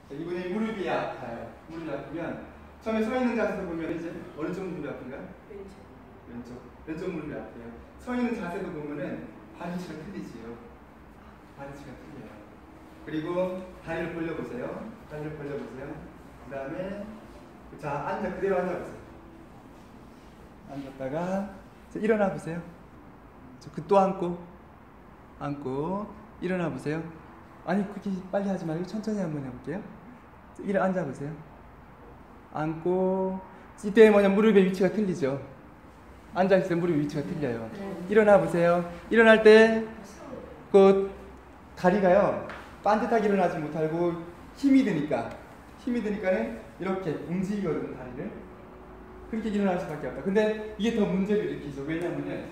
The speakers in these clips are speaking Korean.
자, 이분이 무릎이 아파요. 무릎이 아프면 처음에 서 있는 자세로 보면 이제 어느 쪽 무릎이 아픈가요? 왼쪽 무릎이 아파요. 서 있는 자세도 보면은 발위치가 틀리지요. 발위치가 틀려요. 그리고 다리를 벌려보세요. 다리를 벌려보세요. 그 다음에 자 그대로 앉아보세요. 앉았다가 자, 일어나 보세요. 또 앉고 일어나 보세요. 아니 그렇게 빨리 하지 말고 천천히 한번 해볼게요. 앉아 보세요. 앉고 이때 뭐냐 무릎의 위치가 틀리죠. 앉아 있을 때 무릎의 위치가 틀려요. 일어나 보세요. 일어날 때 그 다리가요 반듯하게 일어나지 못하고 힘이 드니까는 이렇게 움직이거든요. 다리를 그렇게 일어날 수밖에 없다. 근데 이게 더 문제를 일으키죠. 왜냐하면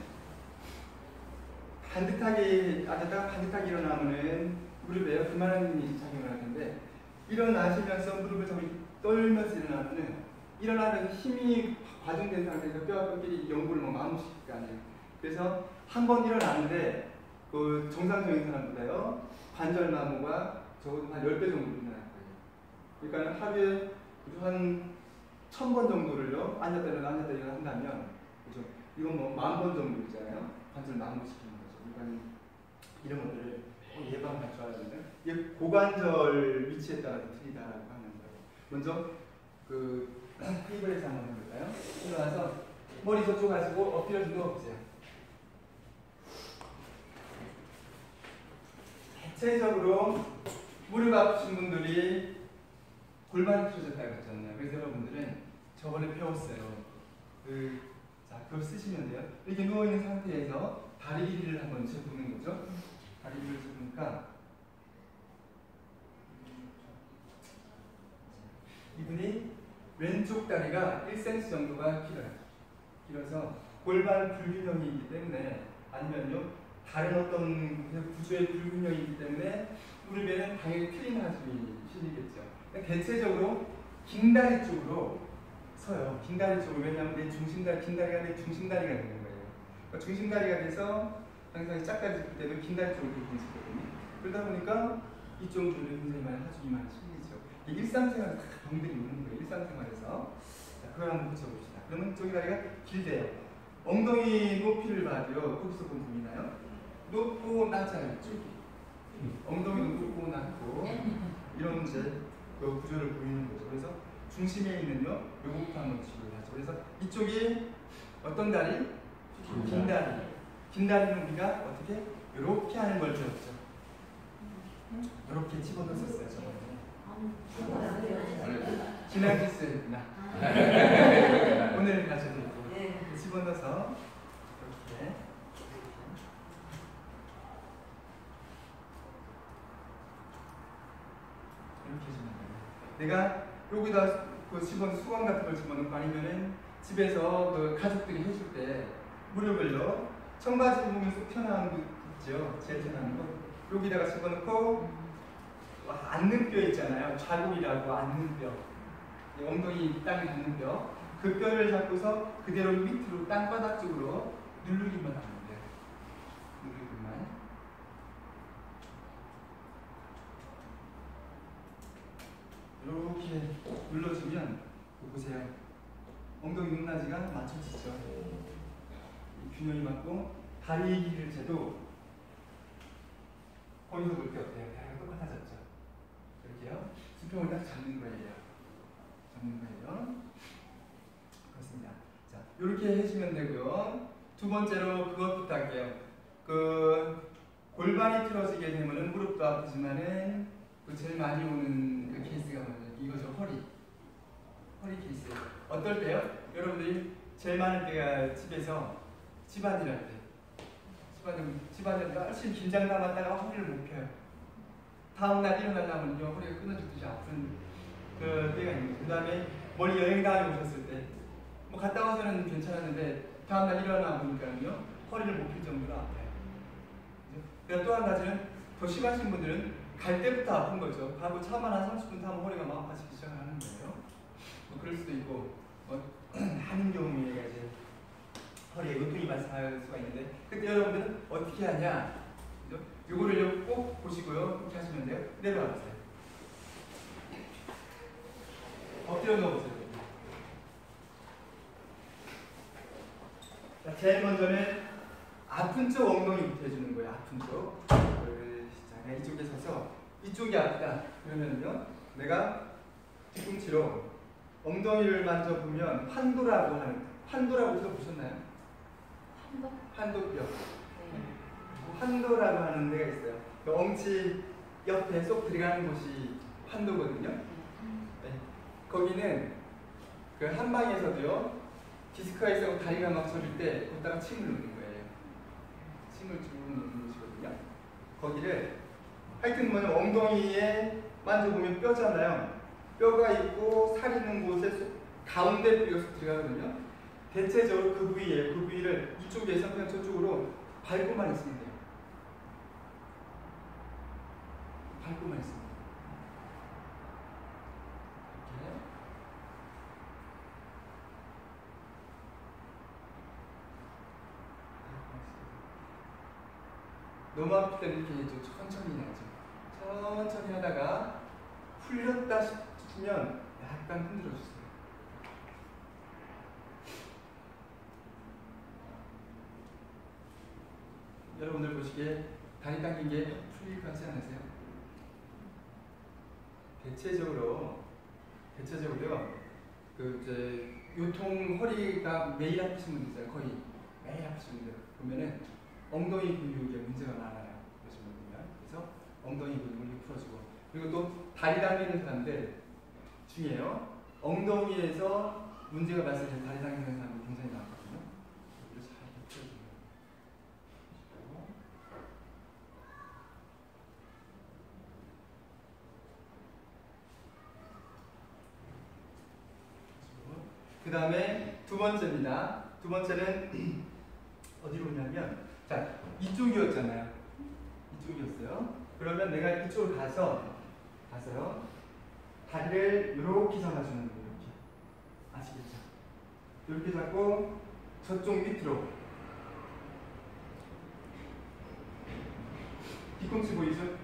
반듯하게 앉았다가 반듯하게 일어나면은 무릎에 그만한 힘이 작용을 하는데 일어나시면서 무릎을 저기 떨면서 일어나면은 일어나는 힘이 과중된 상태에서 뼈와 뼈끼리 연골을 마무시킬 거 아니에요. 그래서 한 번 일어나는데 그 정상적인 사람보다요 관절 마모가 적어도 한 10배 정도 일어날 거예요. 그러니까 하루에 한 1000번 정도를요 앉았다 일어나 한다면 그죠? 이건 뭐 10,000번 정도잖아요. 관절 마모시키는 거죠. 그러니까 이런 것들을 예방할 줄 알아야 되는데 이게 고관절 위치에 따라 틀리다라고 하는 거예요. 먼저 그 테이블에서 한번 해볼까요? 일어나서 머리 저쪽 하시고 엎드려서 누워보세요. 대체적으로 무릎 아프신 분들이 골반이 틀어졌다고 했잖아요. 그래서 여러분들은 저번에 배웠어요. 자, 그걸 쓰시면 돼요. 이렇게 누워있는 상태에서 다리 길이를 한번 재보는 거죠. 다리 길이를 재보니까 이분이 왼쪽 다리가 1cm 정도가 길어서 골반 불균형이기 때문에 아니면요 다른 어떤 구조의 불균형이기 때문에 무릎에는 당연히 트림 하중이 실리겠죠. 대체적으로 긴 다리 쪽으로 서요. 긴 다리 쪽으로. 왜냐하면 긴 다리가 내 중심다리가 되는 거예요. 그러니까 중심다리가 돼서 항상 짝다리 짚을 때도 긴 다리 쪽으로 들고 있거든요. 그러다 보니까 이쪽 부분에 굉장히 많이 하중이 많이 실리죠. 일상생활에 다 병들이 오는 거예요. 일상생활에서. 자, 그걸 한번 붙여봅시다. 그러면 저기 다리가 길대요. 엉덩이 높이를 봐도요. 거기서 보면 보이나요? 높고 낮아요. 쭉. 엉덩이도 높고 낮고 이런 이제 그 구조를 보이는 거죠. 그래서 중심에 있는요. 요거부터 한번 지도를 하죠. 그래서 이쪽이 어떤 다리? 긴 다리. 긴 다리는 우리가 어떻게? 이렇게 하는 걸 배웠죠. 이렇게 집어넣었어요. 지난 기스였구나. 오늘 가셔도 있고 집어넣어서 이렇게 해주면 돼요. 내가 여기다 그 수건 같은 걸 집어넣고 아니면은 집에서 그 가족들이 해줄 때 무릎을요 청바지 보면 쏙 튀어나오는 거 있죠. 제일 튀어나오는 거 여기다가 집어넣고 앉는 뼈 있잖아요. 좌골이라고 앉는 뼈. 엉덩이 땅에 닿는 뼈. 그 뼈를 잡고서 그대로 밑으로 땅바닥 쪽으로 누르기만 하면 돼요. 누르기만. 이렇게 눌러주면 보세요. 엉덩이 높낮이가 맞춰지죠. 균형이 맞고 다리 길이를 재도 거기서 볼 때 어때요? 다리가 똑같아졌죠. 이렇게요. 수평을 딱 잡는 거예요. 그렇습니다. 자, 이렇게 해주면 되고요. 두 번째로 그것부터 할게요. 그 골반이 틀어지게 되면은 무릎도 아프지만은 그 제일 많이 오는 그 케이스가 뭐냐면 이거죠. 허리 케이스. 어떨 때요? 여러분들이 제일 많을 때가 집에서 집안일 할 때. 집안일 때 훨씬 긴장 남았다가 허리를 못 펴요. 다음날 일어나려면요 허리가 끊어지듯이 아픈 그 때가 있는 거예요. 그 다음에 멀리 여행 다녀오셨을 때 뭐 갔다 와서는 괜찮았는데 다음날 일어나 보니까요 허리를 못 필 정도로 아파요. 그리고 또 한 가지는 더 심하신 분들은 갈 때부터 아픈 거죠. 가고 차만 한 30분 타면 허리가 막 아파지기 시작하는 거예요. 뭐 그럴 수도 있고 하는 경우에 이제 허리에 으뜸이 발생할 수가 있는데 그때 여러분들은 어떻게 하냐? 요거를 꼭 보시고요. 이렇게 하시면 돼요. 내려와 보세요. 엎드려 누워보세요. 자, 제일 먼저는 아픈 쪽 엉덩이부터 해주는 거예요. 아픈 쪽. 자, 내가 이쪽에 서서 이쪽이 아프다. 그러면요, 내가 뒤꿈치로 엉덩이를 만져보면 환도라고 들어보셨나요? 환도뼈. 환도라고 하는 데가 있어요. 그 엉치 옆에 쏙 들어가는 곳이 환도거든요. 네. 거기는 그 한방에서도요, 디스크가 있어서 다리가 막 저릴 때 거기다가 침을 넣는 거예요. 침을 쭉 넣는 곳이거든요. 거기를 하여튼 뭐냐, 엉덩이에 만져보면 뼈잖아요. 뼈가 있고 살 있는 곳에 가운데 뼈가 쏙 들어가거든요. 대체적으로 그 부위에, 그 부위를 이쪽에서 그냥 저쪽으로 밟고만 있으면 돼요. 밟고만 있으면 돼요. 이렇게. 너무 아플 때는 이렇게 좀 천천히 해야죠. 천천히 하다가 풀렸다 싶으면 약간 흔들어 주세요. 여러분들 보시기에 다리 당긴 게 풀릴 것 같지 않으세요? 대체적으로요, 그 이제 요통 허리가 매일 아프신 분들 있어요. 거의 매일 아프신 분들 보면은 엉덩이 근육에 문제가 많아요. 그래서 엉덩이 근육을 풀어주고, 그리고 또 다리 당기는 사람들 중에요, 엉덩이에서 문제가 발생해서 다리 당기는 사람이 굉장히 많거든요. 여기를 잘 풀어주고. 그 다음에 두 번째입니다. 두 번째는 어디로 오냐면, 자, 이쪽이었잖아요. 이쪽이었어요. 그러면 내가 이쪽으로 가서요, 다리를 이렇게 잡아주는 거예요. 이렇게. 아시겠죠? 이렇게 잡고 저쪽 밑으로. 뒤꿈치 보이죠?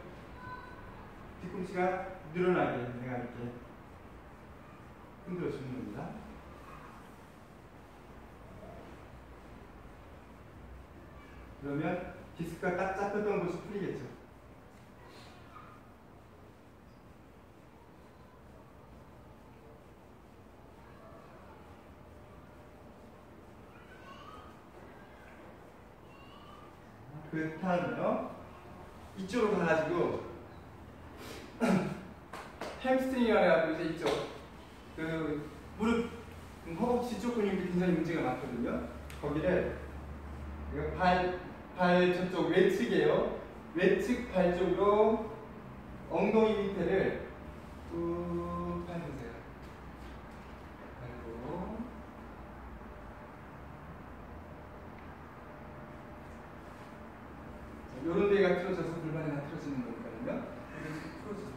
뒤꿈치가 늘어나게 내가 이렇게 흔들어 주는 겁니다. 그러면 디스크가 딱 잡혔던 곳이 풀리겠죠. 그 다음에요, 이쪽으로 가가지고 햄스트링이라고 이제 이쪽 그 무릎 허벅지 쪽 근육이 굉장히 문제가 많거든요. 거기를 발 저쪽 외측이에요. 외측 발 쪽으로 엉덩이 밑에를 쭉 밟으세요. 밟고 요런 데가 틀어져서 골반이 다 틀어지는 거니까요. 풀어주세요.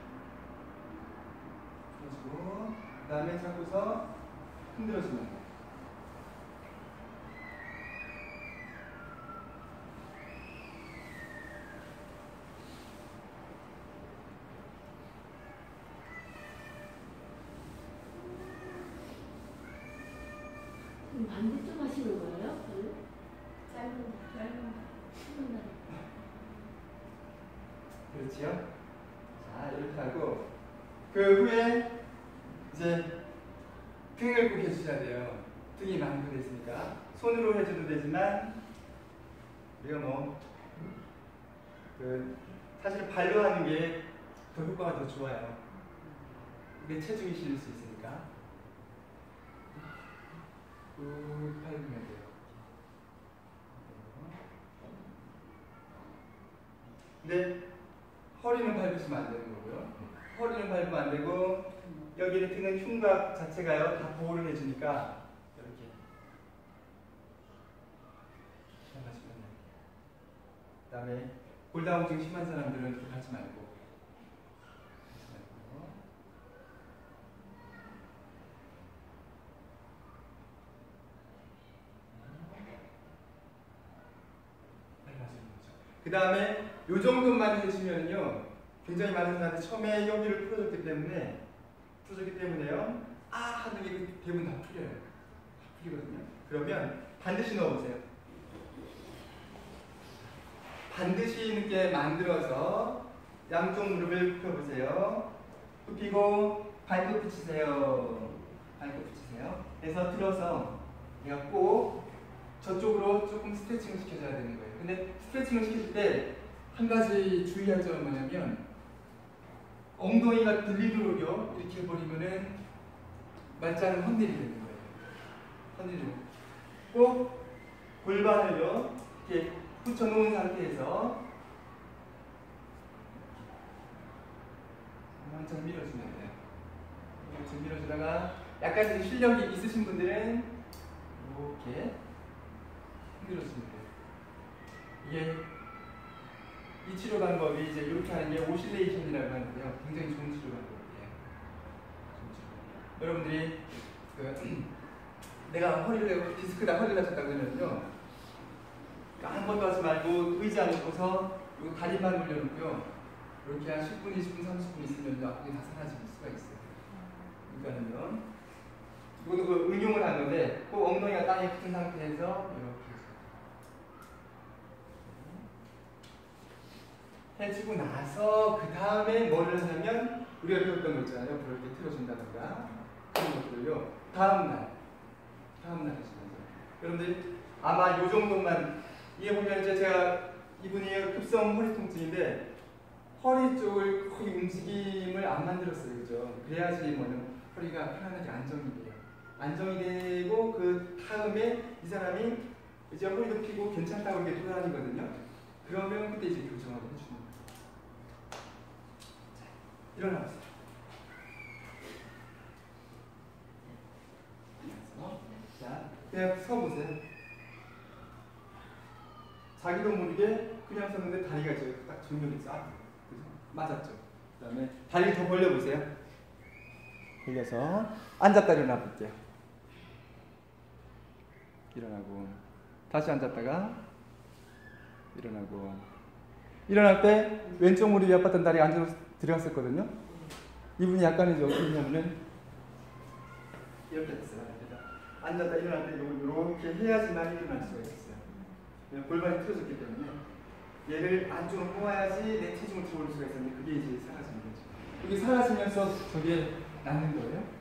풀어주고, 그 다음에 잡고서 흔들어주는 거예요. 반대쪽 하시는 거예요? 짧은 날. 그렇지요? 자, 이렇게 하고, 그 후에 이제 등을 꼭 해주셔야 돼요. 등이 망가져 있으니까. 손으로 해줘도 되지만, 우리가 사실 발로 하는 게 더 효과가 더 좋아요. 근데 체중이 실릴 수 있으니까. 꾹 밟으면 돼요. 근데 허리는 밟으시면 안 되는 거고요. 허리는 밟으면 안 되고, 여기는 드는 흉곽 자체가요, 다 보호를 해주니까 이렇게 하시면 돼요. 그 다음에 골다공증 심한 사람들은 이렇게 하지 말고. 그 다음에 요 정도만 해주면요, 굉장히 많은 사람들이 처음에 여기를 풀어줬기 때문에 풀어졌기 때문에요. 아 하는 게 대부분 다 풀려요. 다 풀리거든요. 그러면 반드시 넣어보세요. 반드시 있게 만들어서 양쪽 무릎을 굽혀보세요. 굽히고 발끝 붙이세요. 발끝 붙이세요. 그래서 들어서 내가 꼭 저쪽으로 조금 스트레칭을 시켜줘야 되는 거예요. 근데 스트레칭을 시킬 때 한 가지 주의할 점은 뭐냐면 엉덩이가 들리도록요 이렇게 해버리면은 말짱은 헌일이 되는 거예요. 헌일이. 꼭 골반을요 이렇게 붙여놓은 상태에서 한참 밀어주면 돼요. 한참 밀어주다가 약간 실력이 있으신 분들은 이렇게 흔들어주면 돼요. 이게 이 치료 방법이 이제 이렇게 하는 게 오실레이션이라고 하는데요. 굉장히 좋은 치료 방법이에요. 여러분들이 내가 허리를 디스크다 허리가 다쳤다 그러면요. 아무것도 하지 말고 의자 놓고서 요 다리만 올려놓고요. 이렇게 한 10분, 20분, 30분 있으면 아프게 다 사라질 수가 있어요. 그러니까는요. 이것도 그 응용을 한 건데 꼭 엉덩이가 땅에 붙은 상태에서 이렇게 해주고 나서 그 다음에 뭐를 하냐면 우리가 배웠던 거 있잖아요. 옆으로 이렇게 틀어준다든가 그런 것들을요. 다음날 하시면 돼요. 여러분들 아마 요 정도만 이게 보면 이제 제가 이분이 급성 허리 통증인데 허리 쪽을 거의 움직임을 안 만들었어요. 그죠? 그래야지 뭐는 허리가 편안하게 안정이 돼요. 안정이 되고 그 다음에 이 사람이 이제 허리도 펴고 괜찮다고 이렇게 돌아다니거든요. 그러면 그때 이제 교정하고 해주는 거예요. 자, 일어나보세요. 자, 그냥 서보세요. 자기도 모르게 그냥 섰는데 다리가 이제 딱 정면이 싹 맞았죠. 그 다음에 다리를 더 벌려보세요. 벌려서 앉았다 일어나 볼게요. 일어나고 다시 앉았다가 일어나고 일어날 때 왼쪽 무릎이 아팠던 다리 안으로 들어갔었거든요. 이분이 약간 이제 어떻게 했냐면은 이렇게 했어요. 앉았다 일어날 때 이렇게 해야지만 일어날 수가 있어요. 골반이 틀어졌기 때문에 얘를 안쪽으로 모아야지 내 체중을 들어올 수가 있었는데 그게 이제 사라지는 거죠. 이게 사라지면서 저게 낫는 거예요.